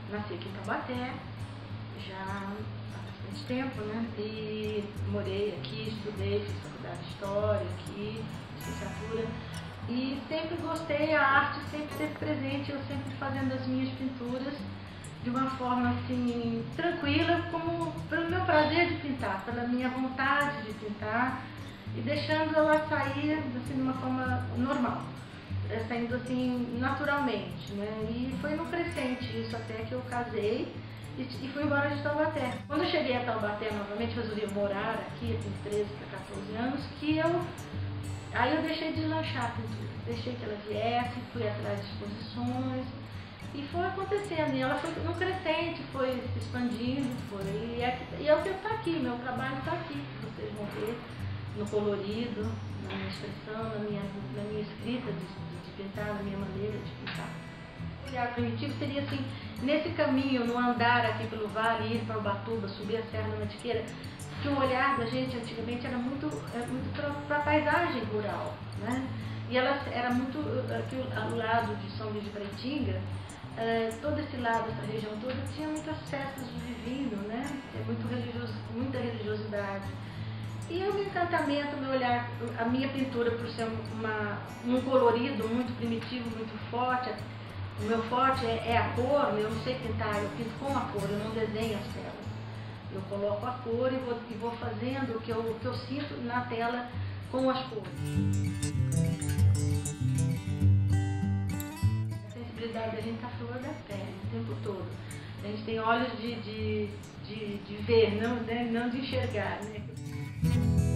nasci aqui em Taubaté, já há bastante tempo, né? E morei aqui, estudei, fiz faculdade de História aqui, licenciatura. E sempre gostei, a arte sempre esteve presente, eu sempre fazendo as minhas pinturas de uma forma assim, tranquila, como pelo meu prazer de pintar, pela minha vontade de pintar e deixando ela sair assim, de uma forma normal, saindo assim naturalmente, né? E foi no crescente isso até que eu casei e fui embora de Taubaté. Quando eu cheguei a Taubaté novamente, resolvi morar aqui, eu tenho 13 para 14 anos, aí eu deixei de lanchar a pintura, deixei que ela viesse, fui atrás de exposições e foi acontecendo, e ela foi no crescente, foi se expandindo, e é o que está aqui, meu trabalho está aqui, vocês vão ver no colorido, na minha expressão, na minha escrita de pintar, na minha maneira de pintar. O olhar primitivo seria assim, nesse caminho, no andar aqui pelo vale, ir para Ubatuba, subir a Serra da Mantiqueira, que o olhar da gente antigamente era muito para a paisagem rural, né? E ela era muito, aqui ao lado de São Luís de Paraitinga, todo esse lado, essa região toda, tinha muitas festas do divino, né? Muita religiosidade. E o meu encantamento, o meu olhar, a minha pintura, por ser um colorido muito primitivo, muito forte, o meu forte é a cor, eu não sei pintar, eu pinto com a cor, eu não desenho as telas. Eu coloco a cor e vou fazendo o que eu sinto na tela com as cores. A sensibilidade da gente está à flor da pele o tempo todo. A gente tem olhos de ver, não de enxergar, né?